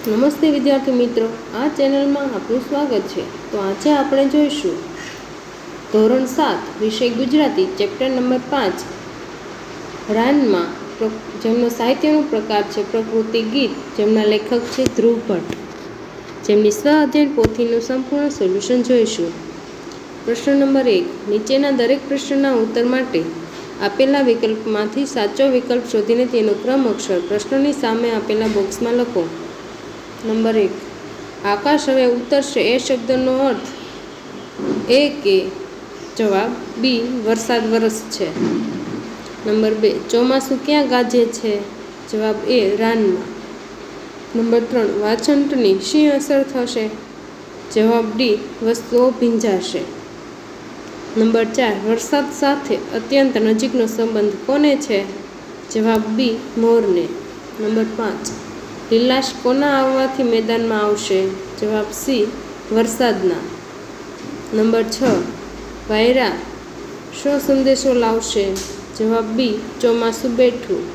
નમસ્તે વિદ્યાર્થી મિત્રો, આ ચેનલમાં આપનું સ્વાગત છે। તો આજે આપણે જોઈશું ધોરણ 7 વિષય ગુજરાતી ચેપ્ટર નંબર 5 ranma, જેમનો સાહિત્યનો પ્રકાર છે પ્રકૃતિ ગીત, જેમના લેખક છે ધ્રુવ ભટ્ટ, જેમની સ્વાધ્યાય પોથીનું સંપૂર્ણ સોલ્યુશન જોઈશું। પ્રશ્ન નંબર 1, નીચેના દરેક પ્રશ્નના ઉત્તર માટે આપેલા વિકલ્પમાંથી સાચો વિકલ્પ શોધીને તેનો ક્રમ અક્ષર પ્રશ્નની સામે આપેલા બોક્સમાં લખો। નંબર 1, આકાશ હવે ઉતરશે એ શબ્દનો અર્થ એ કે જવાબ બી, વરસાદ વરસશે। નંબર 2, ચોમાસું ક્યાં ગાજે છે? જવાબ એ, રાનમાં। નંબર 3, વાછંટની શી અસર થશે? જવાબ ડી, વસ્તુઓ ભીંજાશે। નંબર 4, વરસાદ સાથે અત્યંત નજીકનો સંબંધ કોને છે? જવાબ બી, મોરને। નંબર 5, લીલાશ કોના આવવાથી મેદાનમાં આવશે? જવાબ સી, વરસાદના। નંબર 6, વાયરા શો સંદેશો લાવશે? જવાબ બી, ચોમાસું બેઠું।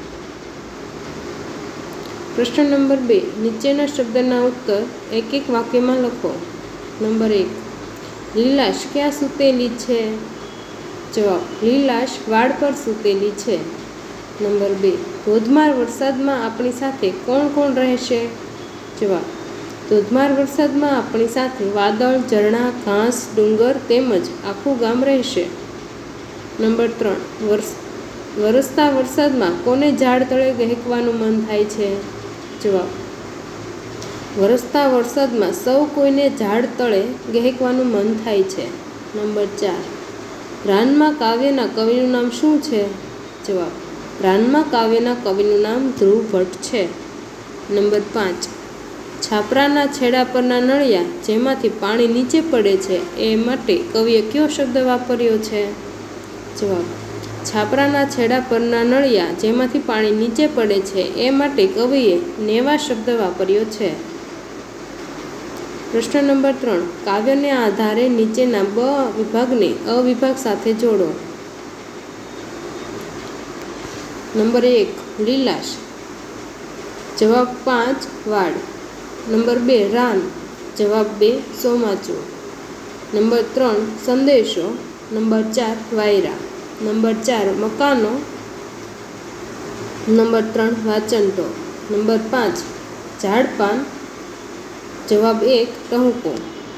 પ્રશ્ન નંબર 2, નીચેના શબ્દના ઉત્તર એક એક વાક્યમાં લખો। નંબર 1, લીલાશ ક્યાં સૂતેલી છે? જવાબ, લીલાશ વાડ પર સૂતેલી છે। નંબર 2, ધોધમાર વરસાદમાં આપણી સાથે કોણ કોણ રહેશે? જવાબ, ધોધમાર વરસાદમાં આપણી સાથે વાદળ, ઝરણા, ઘાસ, ડુંગર તેમજ આખું ગામ રહેશે। નંબર 3, વરસતા વરસાદમાં કોને ઝાડ તળે ગહેકવાનું મન થાય છે? જવાબ, વરસતા વરસાદમાં સૌ કોઈને ઝાડ તળે ગહેકવાનું મન થાય છે। નંબર 4, ranma કાવ્યના કવિનું નામ શું છે? જવાબ, ranma કાવ્યના કવિનું નામ ધ્રુવ ભટ્ટ છે। નંબર 5, છાપરાના છેડા પરના નળિયા જેમાંથી પાણી નીચે પડે છે એ માટે કવિએ કયો શબ્દ વાપર્યો છે? જવાબ, છાપરાના છેડા પરના નળિયા જેમાંથી પાણી નીચે પડે છે એ માટે કવિએ નેવા શબ્દ વાપર્યો છે। પ્રશ્ન નંબર 3, કાવ્યને આધારે નીચેના બ વિભાગને અ વિભાગ સાથે જોડો। નંબર 1, લીલાશ, જવાબ 5, વાડ। નંબર 2, રાન, જવાબ 2, ચોમાચું। નંબર 3, સંદેશો। નંબર 4, વાયરા। નંબર 4, મકાનો। નંબર 3, વાચંટો। નંબર 5, ઝાડપાન, જવાબ 1, ટહુકો।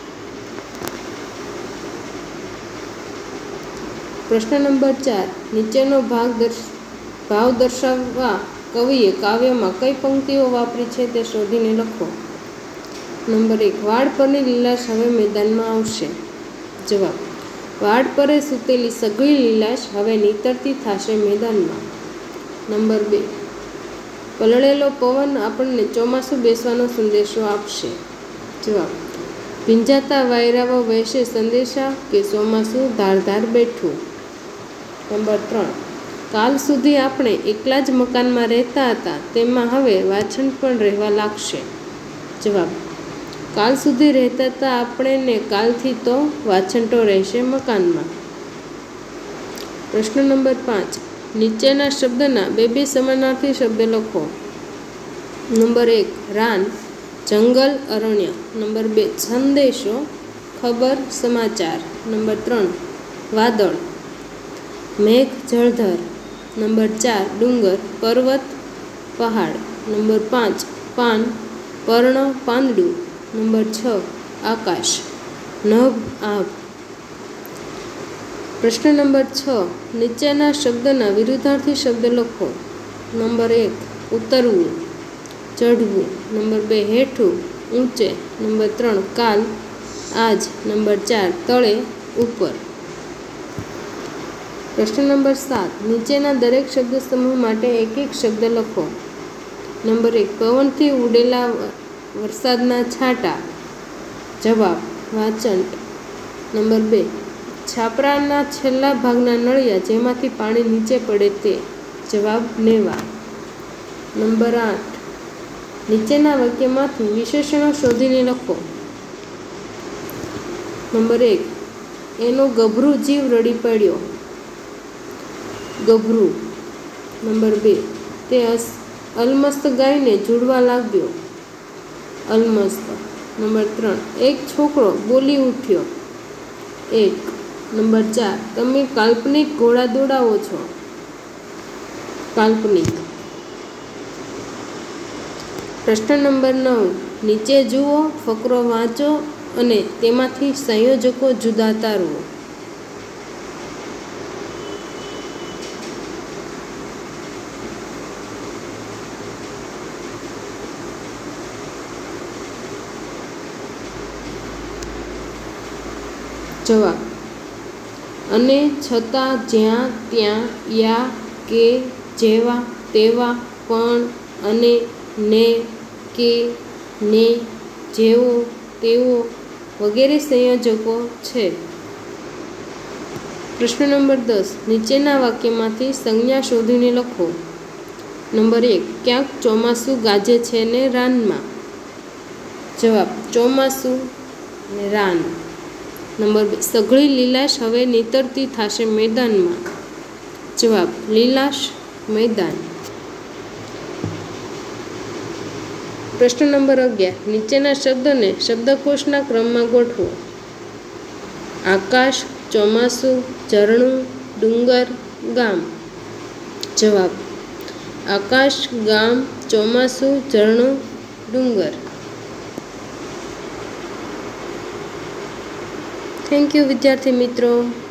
પ્રશ્ન નંબર 4, નીચેનો ભાવ દર્શાવવા કવિએ કાવ્યમાં કઈ પંક્તિઓ વાપરી છે તે શોધીને લખો। નંબર 1, વાડ પરની લીલાશ હવે મેદાનમાં આવશે। જવાબ, વાડ પરે સૂતેલી સઘળી લીલાશ હવે નીતરતી થશે મેદાનમાં। નંબર 2, પલળેલો પવન આપણને ચોમાસું બેસવાનો સંદેશો આપશે। જવાબ, ભીંજાતા વાયરાઓ વહેશે સંદેશા કે ચોમાસું ધારધાર બેઠું। નંબર 3, કાલ સુધી આપણે એકલા જ મકાનમાં રહેતા હતા તેમાં હવે વાછંટ પણ રહેવા લાગશે। જવાબ, કાલ સુધી રહેતા હતા આપણે ને કાલથી તો વાછંટો રહેશે મકાનમાં। પ્રશ્ન નંબર 5, નીચેના શબ્દના બે સમાનાર્થી શબ્દ લખો। નંબર 1, રાન, જંગલ, અરણ્ય। નંબર 2, સંદેશો, ખબર, સમાચાર। નંબર 3, વાદળ, મેઘ, જળધર। નંબર 4, ડુંગર, પર્વત, પહાડ। નંબર 5, પાન, પર્ણ, પાંદડું। નંબર 6, આકાશ, નભ, આભ। પ્રશ્ન નંબર 6, નીચેના શબ્દના વિરુદ્ધાર્થી શબ્દ લખો। નંબર 1, ઉતરવું, ચઢવું। નંબર 2, હેઠું, ઊંચે। નંબર 3, કાલ, આજ। નંબર 4, તળે, ઉપર। પ્રશ્ન નંબર 7, નીચેના દરેક શબ્દ સમૂહ માટે એક એક શબ્દ લખો। નંબર 1, પવનથી ઉડેલા વરસાદના છાંટા। જવાબ, વાચંટ। નંબર 2, છાપરાના છેલ્લા ભાગના નળિયા જેમાંથી પાણી નીચે પડે તે। જવાબ, નેવા। નંબર 8, નીચેના વાક્યમાંથી વિશેષણો શોધીને લખો। નંબર 1, એનો ગભરું જીવ રડી પડ્યો, ગભરું। નંબર 2, તે અલમસ્ત ગાયને ઝૂડવા લાગ્યો, અલમસ્ત. નંબર 3, એક છોકરો બોલી ઉઠ્યો. 1. નંબર 4, તમે કાલ્પનિક ઘોડા દોડાવો છો. કાલ્પનિક. પ્રશ્ન નંબર 9, નીચે જુઓ, ફકરો વાંચો અને તેમાંથી સંયોજકો જુદા તારવો. જવાબ: અને છતાં, જ્યાં, ત્યાં, યા, કે, જેવા, તેવા, પણ, અને, ને, કે, ને, જેવો, તેવો વગેરે સંયોજકો છે. પ્રશ્ન નંબર 10, નીચેના વાક્યમાંથી સંજ્ઞા શોધીને લખો. નંબર 1, ક્યાંક ચોમાસું ગાજે છે ને રાનમાં. જવાબ: ચોમાસું ને રાન. નંબર 2, સઘળી લીલાશ હવે નીતરતી થશે મેદાનમાં. જવાબ: લીલાશ, મેદાન. પ્રશ્ન નંબર 11, નીચેના શબ્દને શબ્દકોશના ક્રમમાં ગોઠવો. આકાશ, ચોમાસું, ઝરણું, ડુંગર, ગામ. જવાબ: આકાશ, ગામ, ચોમાસું, ઝરણું, ડુંગર. થેન્ક યુ વિદ્યાર્થી મિત્રો.